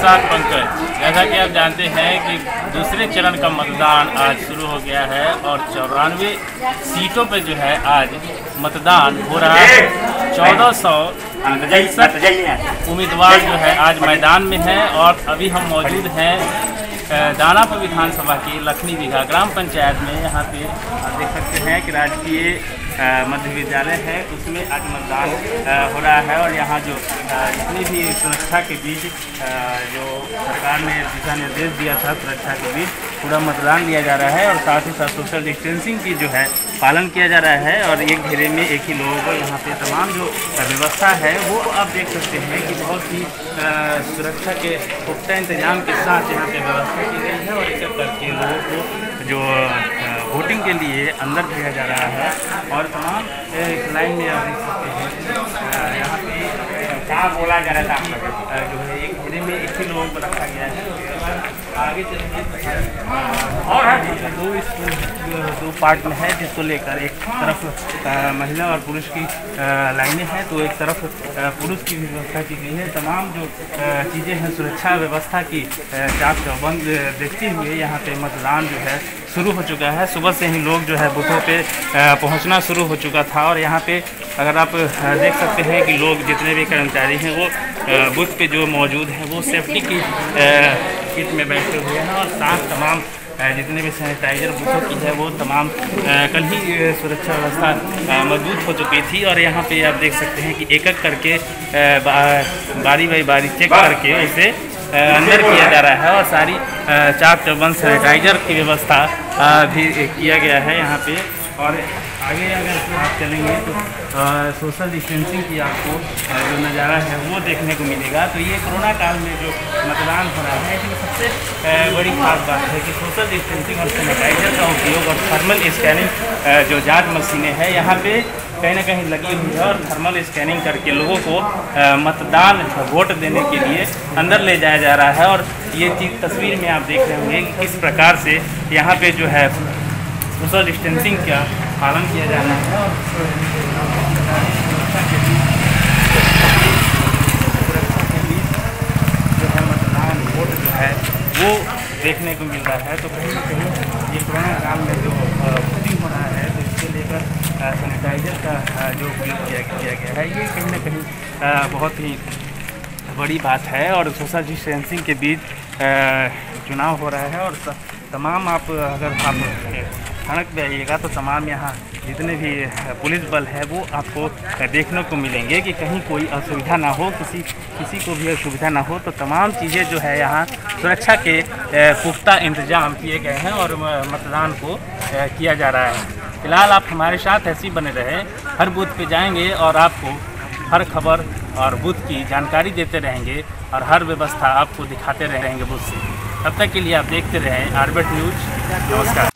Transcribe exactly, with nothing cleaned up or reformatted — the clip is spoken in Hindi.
नमस्कार पंकज, जैसा कि आप जानते हैं कि दूसरे चरण का मतदान आज शुरू हो गया है और चौरानवे सीटों पर जो है आज मतदान हो रहा है। चौदह सौ पैंसठ उम्मीदवार जो है आज मैदान में हैं और अभी हम मौजूद हैं दानापुर विधानसभा की लखनी बीघा ग्राम पंचायत में। यहाँ पे आप देख सकते हैं कि राजकीय मध्य विद्यालय है, उसमें आज मतदान हो रहा है और यहाँ जो जितनी भी सुरक्षा के बीच जो सरकार ने दिशा निर्देश दिया था, सुरक्षा के बीच पूरा मतदान लिया जा रहा है और साथ ही साथ सोशल डिस्टेंसिंग की जो है पालन किया जा रहा है और एक घेरे में एक ही लोगों को यहाँ पे तमाम जो व्यवस्था है वो आप देख सकते हैं कि बहुत ही सुरक्षा के पुख्ता इंतजाम के साथ यहाँ पे व्यवस्था की गई है और एक एक करके लोगों को जो वोटिंग के लिए अंदर भेजा जा रहा है और तमाम लाइन में आप देख सकते हैं यहाँ पे क्या बोला जा रहा था जो है एक घेरे में एक ही लोगों को रखा गया है। उसके बाद आगे चलेंगे और दो दो पार्ट में है जिसको लेकर एक तरफ महिला और पुरुष की लाइनें हैं तो एक तरफ पुरुष की भी व्यवस्था की गई है। तमाम जो चीज़ें हैं सुरक्षा व्यवस्था की चाक चौबंद देखते हुए यहाँ पे मतदान जो है शुरू हो चुका है। सुबह से ही लोग जो है बूथों पे पहुंचना शुरू हो चुका था और यहाँ पे अगर आप देख सकते हैं कि लोग जितने भी कर्मचारी हैं वो बूथ पे जो मौजूद हैं वो सेफ्टी की किट में बैठे हुए हैं और साथ तमाम जितने भी सैनिटाइजर बूथों की है वो तमाम कल ही सुरक्षा व्यवस्था मजबूत हो चुकी थी और यहाँ पे आप देख सकते हैं कि एक एक करके बारी बारी बारी चेक करके उसे अंदर किया जा रहा है और सारी चाक चौबंद सैनिटाइजर की व्यवस्था भी किया गया है यहाँ पे। और आगे अगर आप चलेंगे तो सोशल डिस्टेंसिंग की आपको जो नज़ारा है वो देखने को मिलेगा। तो ये कोरोना काल में जो मतदान हो रहा है इसमें सबसे बड़ी खास बात है कि सोशल डिस्टेंसिंग और सैनिटाइजर का उपयोग और थर्मल स्कैनिंग जो जांच मशीनें हैं यहाँ पे कहीं ना कहीं लगी हुई है और थर्मल स्कैनिंग करके लोगों को मतदान वोट देने के लिए अंदर ले जाया जा रहा है। और ये चीज़ तस्वीर में आप देख रहे होंगे कि किस प्रकार से यहाँ पे जो है सोशल डिस्टेंसिंग का पालन किया जा रहा है और सुरक्षा के बीच जो है मतदान वोट जो है वो देखने को मिल रहा है। तो कहीं ना कहीं ये कोरोना काल में जो वोटिंग हो रहा है तो इसको लेकर सैनिटाइजर का जो उपयोग किया किया गया है ये कहीं ना कहीं बहुत ही बड़ी बात है और सोशल डिस्टेंसिंग के बीच चुनाव हो रहा है। और तमाम आप अगर आप सड़क पे आइएगा तो तमाम यहाँ जितने भी पुलिस बल है वो आपको देखने को मिलेंगे कि कहीं कोई असुविधा ना हो, किसी किसी को भी असुविधा ना हो। तो तमाम चीज़ें जो है यहाँ सुरक्षा के पुख्ता इंतजाम किए गए हैं और मतदान को किया जा रहा है। फिलहाल आप हमारे साथ ऐसे ही बने रहे, हर बूथ पे जाएंगे और आपको हर खबर और बूथ की जानकारी देते रहेंगे और हर व्यवस्था आपको दिखाते रहेंगे बूथ से। तब तक के लिए आप देखते रहें आरबेट न्यूज़। नमस्कार।